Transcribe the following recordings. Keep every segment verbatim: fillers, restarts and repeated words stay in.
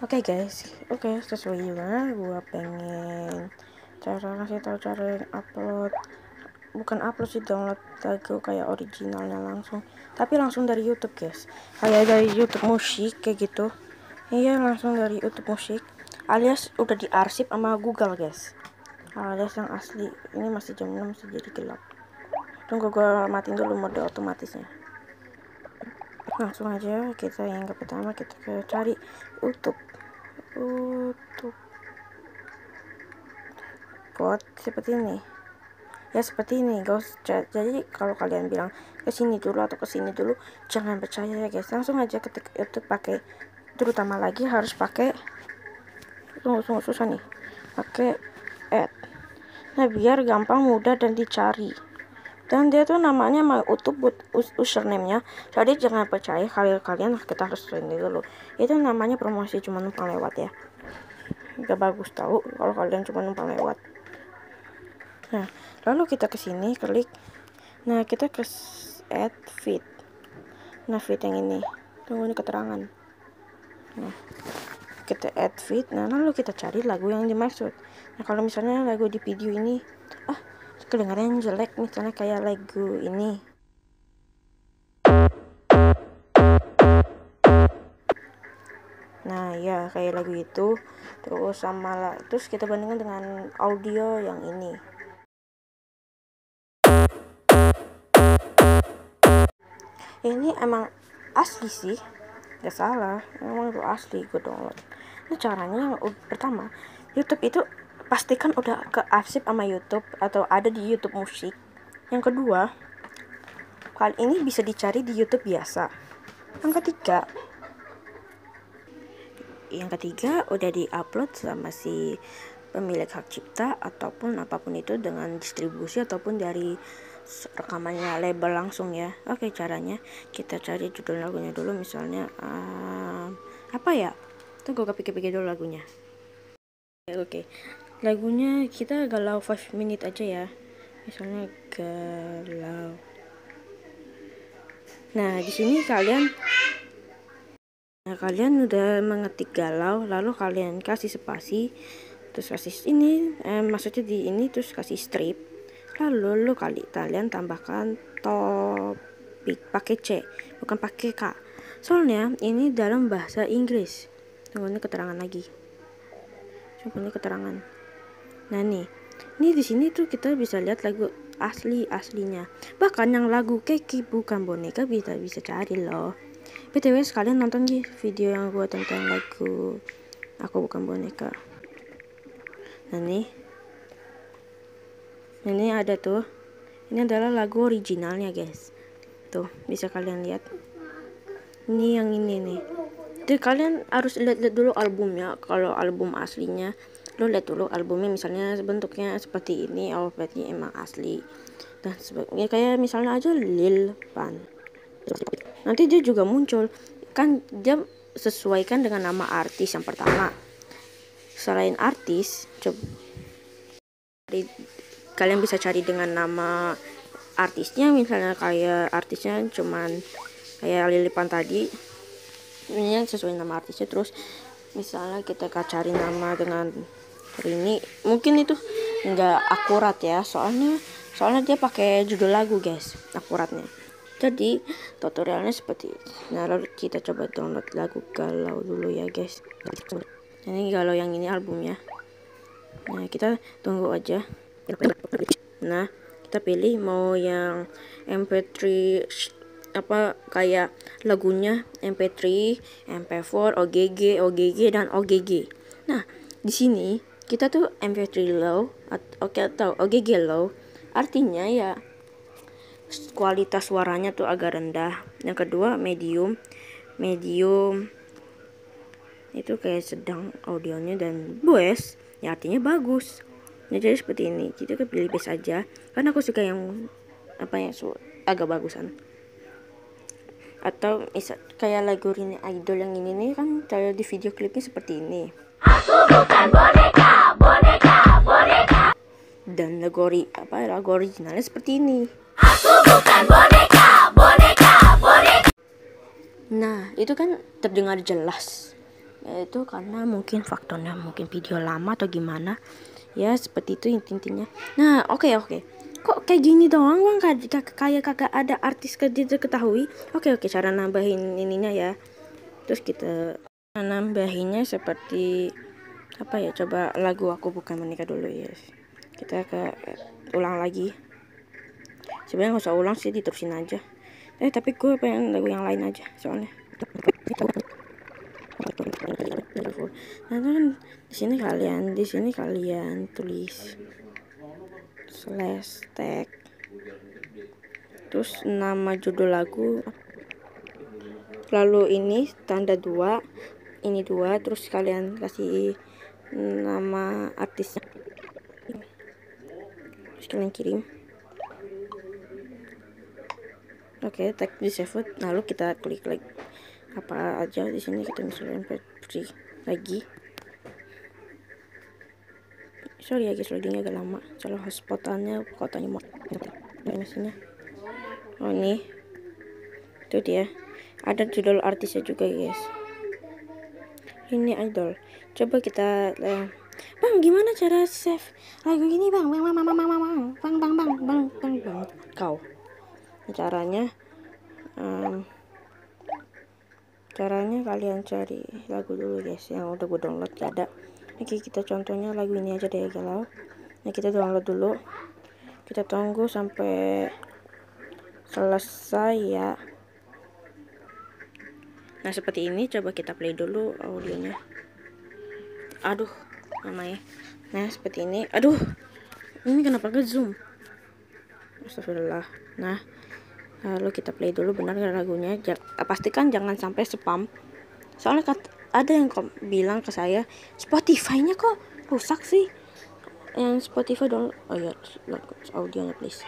Oke okay guys, oke okay, sesuai juga gua pengen cara kasih tahu cara upload, bukan upload sih, download lagu kayak originalnya langsung, tapi langsung dari YouTube guys, kayak dari YouTube musik kayak gitu. Iya, langsung dari YouTube musik, alias udah diarsip sama Google guys, alias yang asli. Ini masih jam enam masih jadi gelap. Tunggu gua matiin dulu mode otomatisnya. Langsung aja kita yang ke pertama, kita ke cari YouTube. YouTube buat seperti ini ya, seperti ini guys. Jadi kalau kalian bilang ke sini dulu atau ke sini dulu, jangan percaya ya guys, langsung aja ketik YouTube pakai, terutama lagi harus pakai, tunggu tunggu susah nih, pakai add. Nah biar gampang, mudah dan dicari, dan dia tuh namanya mau utuh buat username-nya. Jadi jangan percaya kalian kalian kita harus ini dulu, itu namanya promosi, cuma numpang lewat ya, gak bagus tahu kalau kalian cuma numpang lewat. Nah lalu kita ke sini klik, nah kita ke add feed, nah feed yang ini, tunggu ini keterangan. Nah kita add feed, nah lalu kita cari lagu yang dimaksud. Nah kalau misalnya lagu di video ini ah kedengaran jelek, misalnya kayak lagu ini, nah ya kayak lagu itu, terus sama lah, terus kita bandingkan dengan audio yang ini. Ini emang asli sih, gak salah, emang itu asli, gue download. Ini caranya yang pertama, YouTube itu pastikan udah ke arsip sama YouTube atau ada di YouTube musik. Yang kedua, kali ini bisa dicari di YouTube biasa. Yang ketiga, yang ketiga udah diupload sama si pemilik hak cipta ataupun apapun itu dengan distribusi ataupun dari rekamannya label langsung ya. Oke, caranya kita cari judul lagunya dulu, misalnya um, apa ya, tunggu gue pikir-pikir dulu lagunya. Oke, lagunya kita galau five minute aja ya, misalnya galau. Nah di sini kalian nah kalian udah mengetik galau, lalu kalian kasih spasi, terus kasih ini eh, maksudnya di ini, terus kasih strip, lalu lu kali kalian tambahkan topik pakai C bukan pakai K, soalnya ini dalam bahasa Inggris. Tunggu ini keterangan lagi, coba ini keterangan. Nah nih, ini di sini tuh kita bisa lihat lagu asli aslinya, bahkan yang lagu Keki bukan boneka bisa bisa cari loh. B T W sekalian nonton nih video yang gue tentang lagu Aku Bukan Boneka. Nah nih, nah, ini ada tuh, ini adalah lagu originalnya guys, tuh bisa kalian lihat. Ini yang ini nih, jadi kalian harus lihat-lihat dulu albumnya. Kalau album aslinya lo lihat dulu albumnya, misalnya bentuknya seperti ini, oh berarti emang asli. Dan sebagainya, kayak misalnya aja Lil Pan, nanti dia juga muncul kan, dia sesuaikan dengan nama artis yang pertama. Selain artis, coba kalian bisa cari dengan nama artisnya, misalnya kayak artisnya cuman kayak Lil Pan tadi, ini sesuai nama artisnya. Terus misalnya kita cari nama dengan ini, mungkin itu nggak akurat ya, soalnya soalnya dia pakai judul lagu guys, akuratnya. Jadi tutorialnya seperti itu. Nah lalu kita coba download lagu galau dulu ya guys. Ini galau yang ini albumnya. Nah kita tunggu aja. Nah kita pilih mau yang M P tiga apa kayak lagunya M P tiga, M P empat, O G G, O G G dan O G G. Nah di sini kita tuh M P tiga low atau O G G low, artinya ya kualitas suaranya tuh agak rendah. Yang kedua medium, medium itu kayak sedang audionya, dan bass ya artinya bagus. Nah, jadi seperti ini, kita kan pilih bass aja karena aku suka yang apa ya, so, agak bagusan. Atau misal kayak lagu ini Idol yang ini nih kan, kayak di video klipnya seperti ini. Aku bukan boneka, boneka, boneka. Dan lagu ori, apa lagu originalnya seperti ini. Aku bukan boneka, boneka, boneka. Nah, itu kan terdengar jelas. Ya, itu karena mungkin faktornya mungkin video lama atau gimana ya, seperti itu intinya. Nah oke okay, oke okay. Kok kayak gini doang bang, kayak kayak kagak ada artis kerja ketahui. Oke okay, oke okay, cara nambahin ininya ya, terus kita nambahinnya seperti apa ya, coba lagu Aku Bukan Menikah dulu ya, yes. Kita ke ulang lagi, sebenarnya nggak usah ulang sih, diterusin aja. Eh tapi gue pengen lagu yang lain aja soalnya. Nah kan di sini kalian di sini kalian tulis slash tag, terus nama judul lagu, lalu ini tanda dua, ini dua, terus kalian kasih nama artisnya, terus kalian kirim. Oke, okay, tag di save, lalu kita klik like apa aja di sini, kita misalnya free lagi. Sorry ya guys, loadingnya agak lama, soalnya hotspotannya kotanya mau mesinnya. Oh ini itu dia, ada judul artisnya juga guys, ini idol. Coba kita eh, bang gimana cara save lagu ini bang, bang bang bang bang bang bang bang bang bang bang bang bang kau caranya um, caranya kalian cari lagu dulu guys yang udah gue download, gak ada. Oke, kita contohnya lagu ini aja deh galau. Nah kita download dulu, kita tunggu sampai selesai ya. Nah seperti ini, coba kita play dulu audionya. Aduh namanya. Nah seperti ini, aduh ini kenapa ke zoom, astagfirullah. Nah lalu kita play dulu benar lagunya. J pastikan jangan sampai spam, soalnya ada yang bilang ke saya Spotify-nya kok rusak sih, yang Spotify dong. Oh ya, audionya please.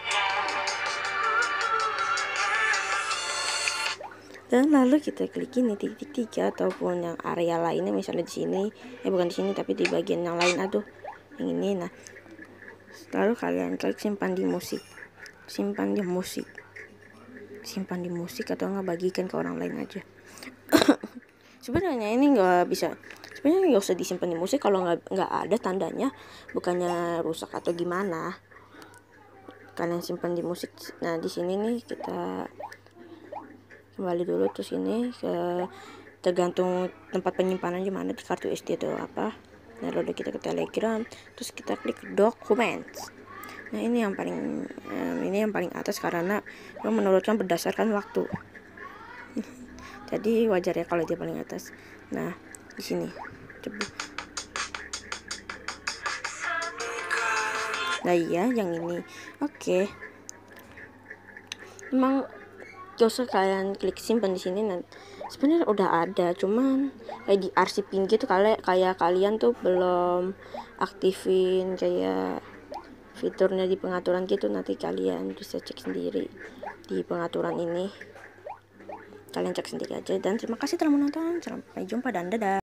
Dan lalu kita klik ini titik tiga ataupun yang area lainnya, misalnya di sini, eh bukan di sini tapi di bagian yang lain, aduh yang ini. Nah lalu kalian klik simpan di musik, simpan di musik, simpan di musik atau nggak bagikan ke orang lain aja. Sebenarnya ini nggak bisa, sebenarnya nggak usah disimpan di musik kalau nggak nggak ada tandanya, bukannya rusak atau gimana. Kalian simpan di musik. Nah di sini nih kita kembali dulu, terus ini ke tergantung tempat penyimpanan di mana, di kartu S D atau apa. Nah lalu kita ke Telegram, terus kita klik Documents. Nah ini yang paling um, ini yang paling atas karena menurutkan berdasarkan waktu. Jadi wajar ya kalau dia paling atas. Nah di sini coba. Nah iya yang ini. Oke. Emang gak usah kalian klik simpan di sini. Nah sebenarnya udah ada, cuman kayak di arsipin gitu, kayak kayak kalian tuh belum aktifin kayak fiturnya di pengaturan gitu. Nanti kalian bisa cek sendiri di pengaturan ini, kalian cek sendiri aja. Dan terima kasih telah menonton, sampai jumpa dan dadah.